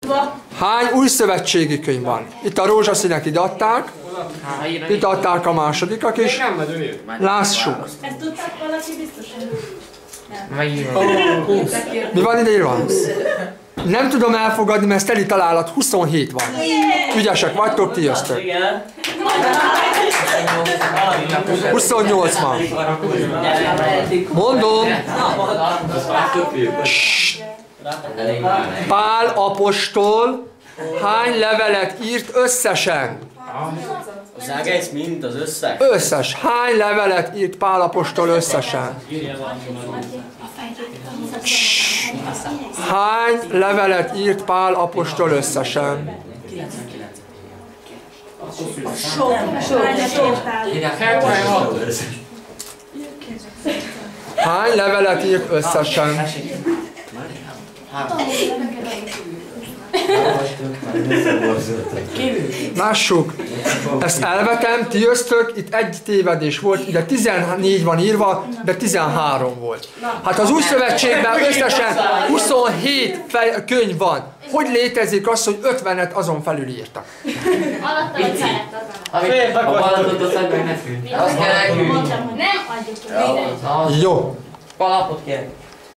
Hány új szövetségi könyv van? Itt a rózsaszínek ide adták. Itt adták a másodikak is. Lássuk. Ezt tudták valaki biztosan? Mi van ide írva? Nem tudom elfogadni, mert teli találat 27 van. Ügyesek vagytok, ti jöztök. 28 van. Mondom. Pál apostol hány levelet írt összesen? Az egész mind, az összes? Összes. Hány levelet írt Pál apostol összesen? Hány levelet írt Pál apostol összesen? Hány levelet írt összesen? Lássuk, ezt elvetem, ti jöztök, itt egy tévedés volt, ide 14 van írva, de 13 volt. Hát az új szövetségben összesen 27 könyv van. Hogy létezik az, hogy 50-et azon felül írtak? Alatta, hogy felett A balatot a szemben ne fűt. Azt kell elküldni. nem adjuk. Jó. Kalapot kell.